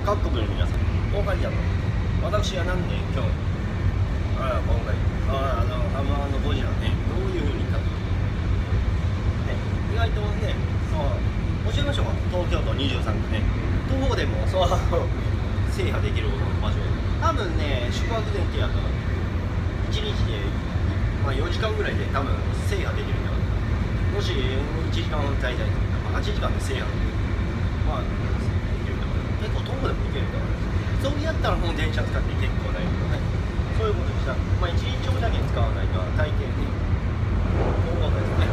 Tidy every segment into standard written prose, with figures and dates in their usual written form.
各国の皆さんお分かりだと。私はなんで今日今回ハマのゴジラね、どういうふうにかね、意外とね、教えましょうか。東京都23区ね、徒歩でも制覇できる場所、多分ね、宿泊前提やと1日で、4時間ぐらいで多分制覇できるんだから、もし1時間滞在8時間で制覇できる、結構徒歩でも行けるから、そうやったらもう電車使って結構ないけどね、そういうことでした。1日長者券使わないと大抵ね、そういうことですね。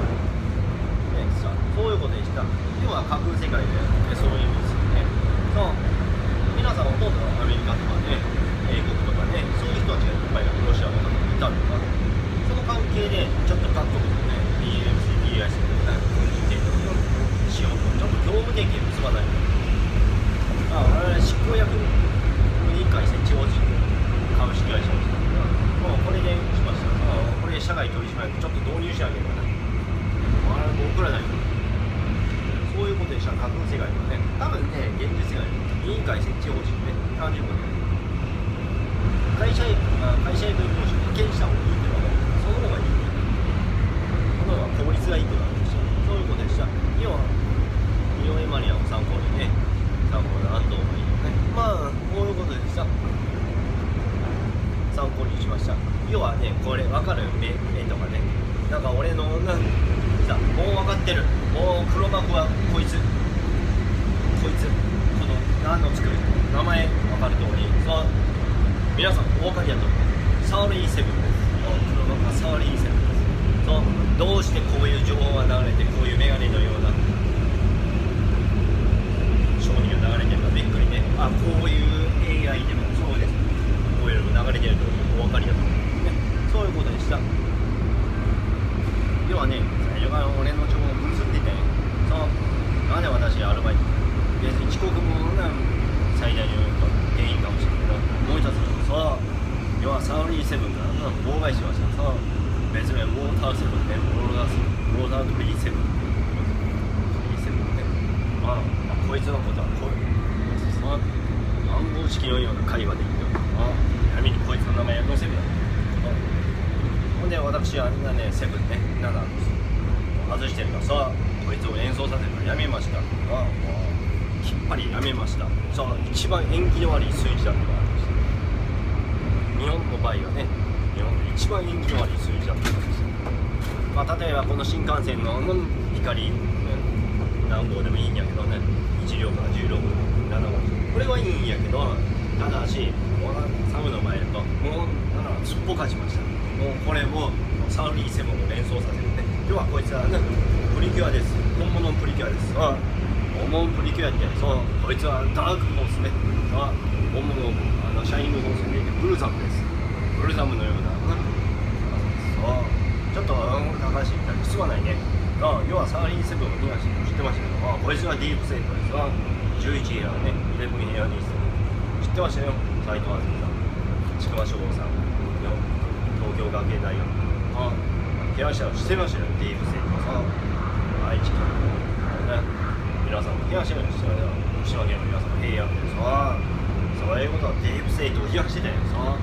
そういうことでした。要は架空世界で、そういう意味ですよね。皆さんほとんどアメリカとかね、英国とかね、そういう人たちがいっぱいロシアの方にいたりとか、その関係でちょっと各国のね、BMC、BIC とかね、軍事提供のしようと、ちょっと業務提携結ばないと。我々執行役員会設置法人株式会社をしたので、もうこれでしました。これ社外取締役ちょっと導入してあげればね、僕らないと。そういうことでしたら架空世界のね、多分ね、現実世界の委員会設置法人ね、30分で会社役員同士派遣した方がいいけど、その方がいい。その方が効率がいいってことでした。そういうことでした。要は、井上マリアを参考にね、参考に安藤がいいよね。こういうことでした。参考にしました。要はね、これ分かる目とかね、なんか俺のもう分かってる。もう黒幕はこいつ。この何の作る名前分かる通り、皆さんお分かりだと思う。サーリーセブンです。黒幕はサーリーセブンです。どうしてこういう情報が流れて、こういうメガネのような商品が流れてるかびっくりね。こういう AI でもそうです。こういうのが流れてるとお分かりだと思うね。そういうことでした。要はね、最初から俺の情報を結んでて、なんで私アルバイト別に遅刻も最大の原因かもしれないけど、もう一つ要はサーリーセブンが妨害しました。別名ウォーターセブンね、ウォータートリーセブンね。こいつのことはこういう暗号式のような会話で言って闇にこいつの名前を載せるよ。ほんで私はね、セブンね、7外してるからこいつを演奏させるのやめました。きっぱりやめました。一番縁起の悪い数字だって言われました。日本の場合はね、日本で一番縁起の悪い数字だって言われました。例えばこの新幹線の光、何号でもいいんやけどね、1両から10両から7号、これはいいんやけど、ただしサムの前だともうすっぽかしました。もうこれをサーリーセブンを連想させるね。要はこいつはプリキュアです。本物のプリキュアです。本物のプリキュアって、こいつはダークホースね。本物のシャイニングホースでブルザムです。ブルザムのようなちょっと高橋みたいにすまないね。要はサーリーセブンを東知ってましたけど、こいつはディープセイトです。11エアね、11エアに知ってましたよ。斉藤あずみさん、筑波書房さん、東京学芸大学手足はしてましたよ。ディープセイト愛知県ね、皆さんも手足をしてましたよ。福島県の皆さんも平安でそういうことはディープセイトを冷やしてたよ。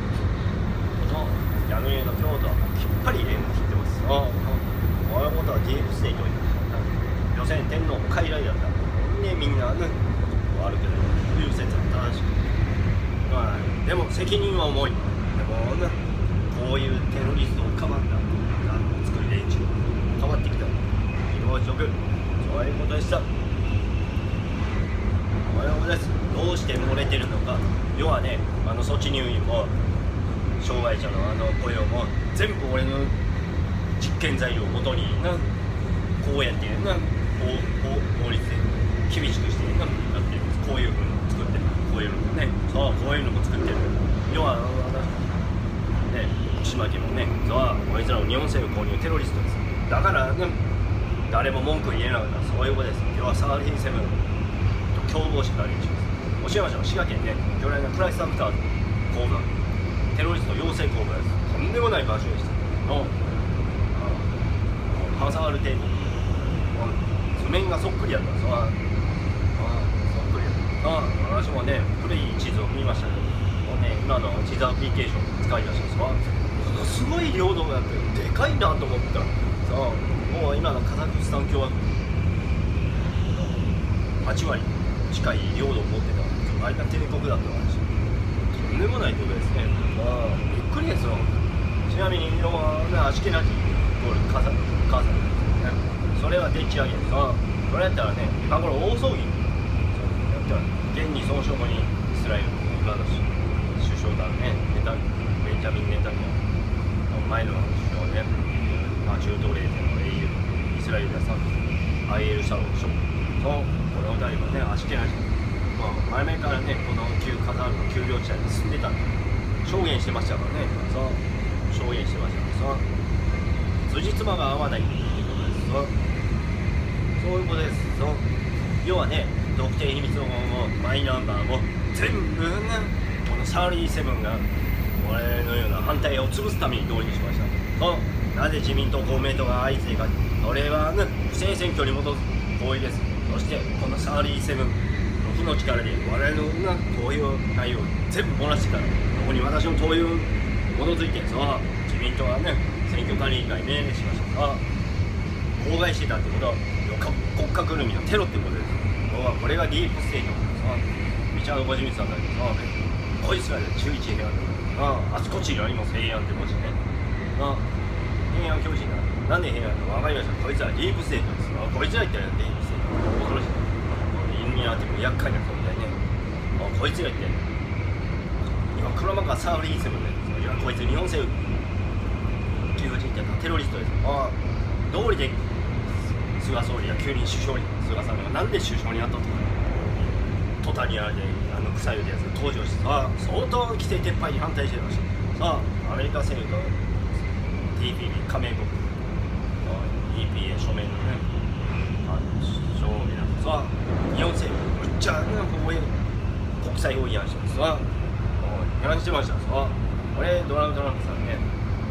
ヤヌエの京都はきっぱり縁を切ってます。こういうことはディープセイトに予選天皇傀儡だったで、みんなね悪くないいう説は正しく、でも責任は重い。でもこういうテロリストをかばった作り連中かばってきた養殖、そういうことでした。こういうことです。どうして漏れてるのか。要はね、措置入院も障害者の雇用も全部俺の実験材料をもとにこうやって法律で厳しくしてやってるんです。こういうふうに作ってる。こういうのもね、こういうのも作ってる。要はね、福島県もね、こいつらを日本政府購入テロリストです。だからね、誰も文句言えなかった。そういうことです。要はサーリーセブンと共謀してたりします。教えましょう。滋賀県ね、巨大なプライスアクター鉱山、テロリスト養成鉱山です。とんでもない場所でした。ハザール帝国、図面がそっくりやったんです。そっくりやった。 私もね古い地図を見ましたけど、もうね今の地図アプリケーション使い出したらすごい領土があってでかいなと思ったらもう今のカザフスタン共和国8割近い領土を持ってた間帝国だったわけです。とんでもないことですね。びっくりですよ。ちなみにアシケナティイコールカザフですね。それはでっち上げです。それやったらね今頃大騒ぎ現にその証拠にイスラエルの今の首相だねベンジャミン・ネタニヤフ前の首相ね、中東冷戦の英雄イスラエルではアイエル・シャロン首相とこの2人はねアシケナティ前々からねこのカザールの丘陵地帯に住んでたんで証言してましたからね。証言してましたから辻褄が合わないっていうことです。そういうことです。要はね特定秘密のマイナンバーも全部この37が俺のような反対を潰すために導入しました。なぜ自民党公明党が相次いでか、それは不正選挙に基づく行為です。そしてこの37の負の力で我々の投票内容を全部漏らしてからここに私の投票に基づいて自民党はね選挙管理委員会に命令しました。妨害してたってことは国家ぐるみのテロってことです。これがディープステートミチャード・コジミさんだけどこいつらで中一平安あちこちにあります平安って文字ね。平安教師なんで平安か分かりました。こいつらディープステートです。こいつら言ったらディープステート恐ろしいイルミナーティも厄介な存在ね。こいつら言って今黒幕がサウリーセブンでこいつ日本政府求人ってテロリストです。道理で菅総理が急に首相に菅さんがなんで首相になったとかトタニアで草湯でやつが登場して相当規制撤廃に反対してました。アメリカ政府と TPP 加盟国 EPA 署名のね証明なんです日本政府むっちゃ国際法違反してます違反してました。これドナルド・トランプさんね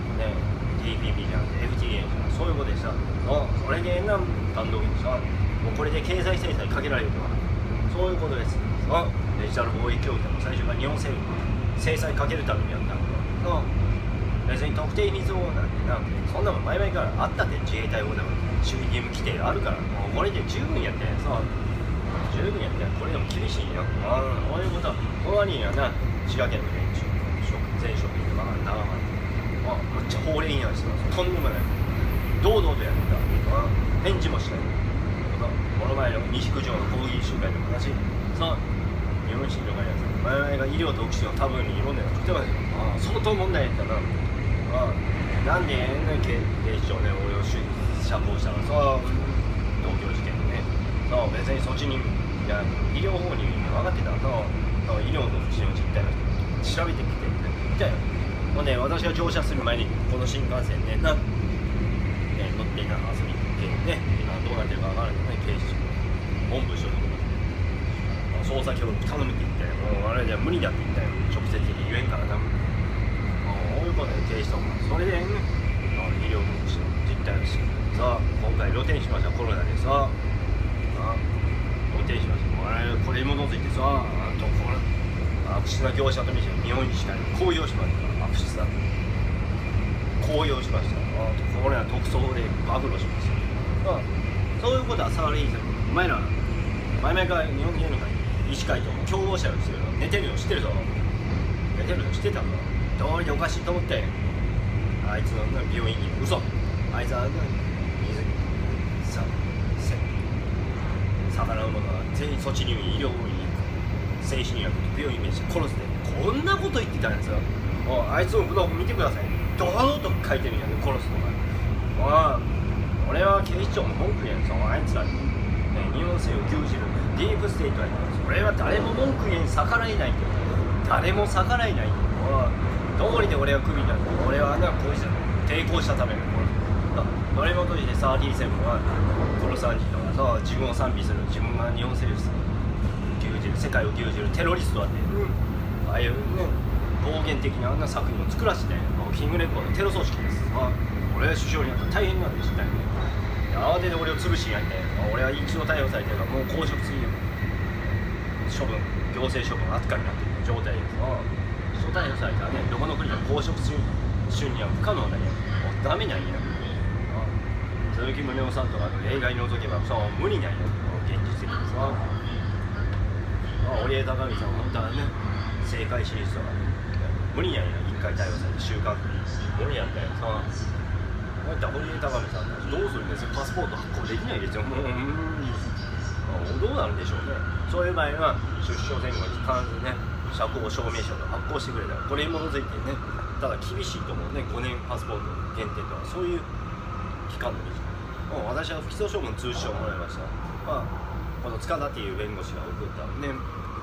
TPP じゃなくて FTA じゃんそういうことでした。それで単独にもうこれで経済制裁かけられるとかそういうことです。デジタル貿易協議でも最初から日本政府に制裁かけるためにやったんだ別に特定秘密法なんてそんなもん前々からあったって自衛隊法でも守備義務規定あるからもうこれで十分やって十分やってこれでも厳しいよ。こういうことはこの割には滋賀県の連中全職員が長まってめっちゃ法令違反してます。とんでもない堂々とやってた返事もしない。この前の西九条の抗議集会でも同じ日本診療会やつ前々が医療と福祉のタブーにいろんなの食ってますよ。相当問題やったな。なんで警視庁ね俺を釈放したの東京事件のね別にそっちに医療法に分かってた医療の福祉の実態の人調べてきてみたいよ。ほんで私が乗車する前にこの新幹線で乗っていた遊びに行って今どうなってるか分からないけどね警視庁本部所属捜査協力頼むって言ってもうあれじゃ無理だって言ったよ直接的に言えんからな。こういうことで警視庁もそれで医療福祉の実態をし今回露呈しましたコロナで露呈しました。これに基づいて悪質な業者と見せて日本医師会に公表しました。悪質だ公表しました。これは特捜で暴露しました。そういうことはサーリーズお前ら前々から日本芸能界医師会と共謀者をしてるの寝てるの知ってるぞ。寝てるの知ってたのどうりでおかしいと思ってあいつの病院に嘘あいつは魚のものは全員措置入院医療法に精神薬と病院名して殺すでこんなこと言ってたんですよ。あいつのブログ見てください。堂々と書いてるんやね殺すのが。俺は警視庁の文句言えんぞあいつらに、日本政府牛耳るディープステートやねん。それは誰も文句言えん逆らえないんだよ。誰も逆らえないんだよ。どうりで俺はクビになる。俺はこいつら抵抗したためにどれもとして37は殺さんじとか自分を賛美する自分が日本政府牛耳る世界を牛耳るテロリストだって、ああいう暴言的な作品を作らせてキングレコードテロ組織です。俺が首相になったら大変なんで知ったよね。慌てて俺を潰しにやって俺は一度逮捕されてるからもう公職すぎる。 処分、行政処分扱いになっている状態です。初逮捕されたらね、どこの国でも公職就任は不可能なんや。ダメなんや。鈴木宗男さんとかの例外除けばそう無理なんや。現実的にさ。織江貴美さんは本当はね、政界進出とか無理なんや。一回逮捕されて週間無理やったよ。さ。織江貴美さんどうするんですよ。パスポート発行できないですよ。もうどうなるんでしょうね。そういう場合は出生前後に必ずね、社交証明書を発行してくれたら、これに基づいてね、ただ厳しいと思うね、5年パスポート限定とは、そういう期間の短い。私は不起訴処分通知書をもらいました。この塚田っていう弁護士が送ったね、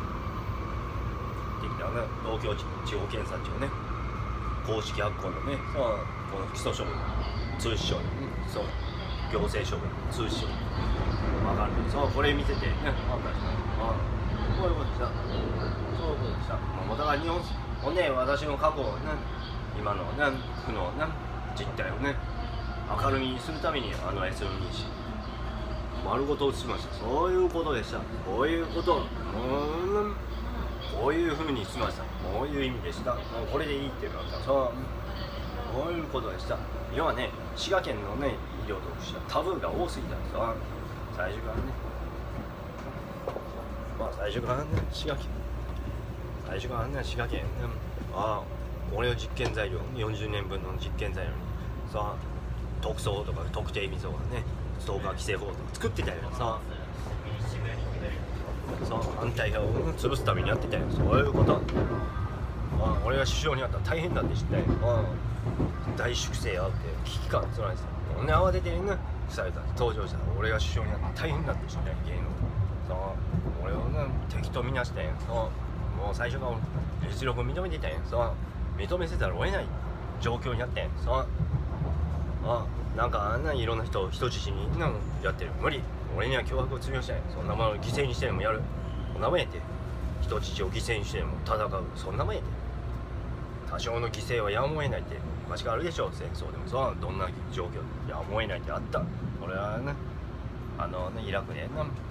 できたね、東京地方検察庁ね、公式発行のね、この不起訴処分通知書に、そう、行政処分通知書。分かるけど、これ見ててね、分かるし、こういうことでした。そういうことでした。もうだから日本をね、私の過去をね、今のね、負のね、実態をね、明るみにするためにSMBC丸ごと映しました。そういうことでした。こういうこと、こういうふうにしました。こういう意味でした。もうこれでいいっていうのはこういうことでした。要はね、滋賀県のね、医療としてはタブーが多すぎたんですよ。最初からね、最初からね、滋賀県、俺の実験材料、40年分の実験材料にさ、特捜とか特定密造がね、ストーカー規制法とか作ってたよさ、反対派を潰すためにやってたよ。そういうこと。俺が首相になったら大変なんで知ったよ。大粛清あって危機感つらいですよ。こんな慌ててね、された登場したら俺が首相になって大変なんで知ったよ。芸能俺をね、敵とみなしてもう最初から実力を認めていたんや。認めせざるを得ない状況になってん。なんかいろんな人を人質にやってる。無理。俺には脅迫を通用したんや。そんなものを犠牲にしてでもやる。そんなもんやって。人質を犠牲にしてでも戦う。そんなもんやって。多少の犠牲はやむを得ないって間違いあるでしょ。戦争でもどんな状況でやむを得ないってあった。俺はね、イラクで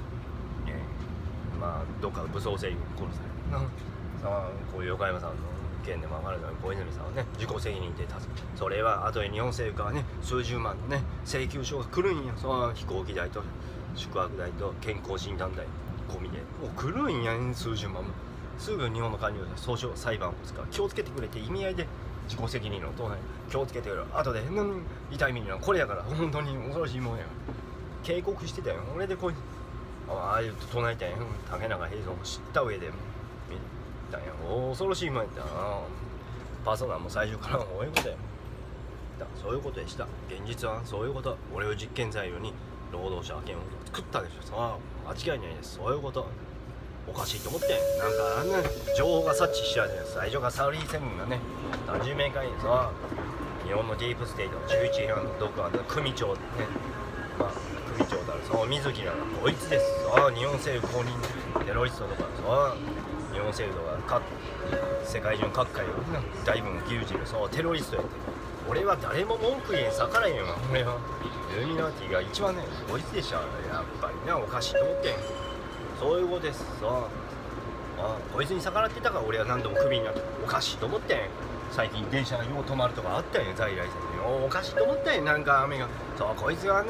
どっか武装勢力殺される。こういう横山さんの件でも分かるように小泉さんはね、自己責任で立つ。それは後で日本政府からね、数十万のね、請求書が来るんや。飛行機代と宿泊代と健康診断代込みでもう来るんやん、数十万も。すぐ日本の官僚で訴訟裁判を使う。気をつけてくれって意味合いで自己責任の党内気をつけてくれ。後で痛い目にはこれやから本当に恐ろしいもんや。警告してたよ。俺でこいああいうと唱えたんや。竹中平蔵も知った上で見たんや。恐ろしいもんやったな。パーソナルも最初からそういうことや。そういうことでした。現実はそういうこと。俺を実験材料に労働者派遣を作ったでしょ。間違いないです。そういうこと。おかしいと思ってなんか情報が察知しちゃうじゃないですか。最初からサウリーセブンがね、何十名会員日本のディープステート11班の独案の組長ね、組長だら水木ならこいつです。日本政府公認テロリストとか日本政府とか世界中の各界を大分牛耳るテロリストやって、俺は誰も文句言えん逆らえんわ。俺はイルミナーティが一番ね、こいつでした。やっぱりおかしいと思ってん。そういうことです。こいつに逆らってたから俺は何度もクビになっておかしいと思ってん。最近電車がよう止まるとかあったんや、在来線で。おかしいと思ったんや。なんか雨がこいつが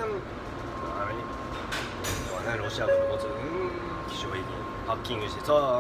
ロシア軍の持つ気象兵器ハッキングして大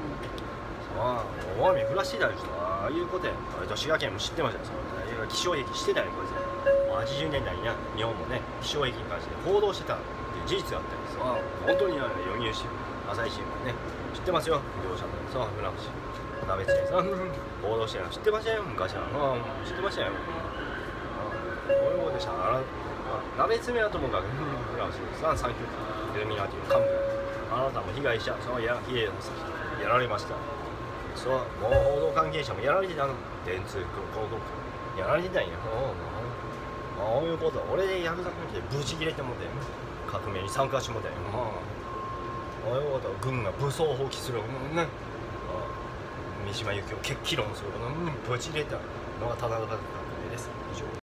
雨降らしてたでしょ。ああいうことや。俺と滋賀県も知ってましたよ。気象兵器してたよこいつ。80年代に日本もね、気象兵器に関して報道してたっていう事実があったんです。本当に読売新聞、朝日新聞ね、知ってますよ。両者の船橋鍋つね報道してるの知ってましたよ。昔は知ってましたよ。こういうことでした。鍋つねはともかく船橋3級イルミナティの幹部、あなたも被害者やられました。もう報道関係者もやられてたの。電通広告やられてたんや。こういうこと。俺でヤクザ関係でブチ切れてもて革命に参加してもたよ。こういうこと。軍が武装放棄するね、三島由紀夫決起論するブチ切れたのが田中角栄です。以上。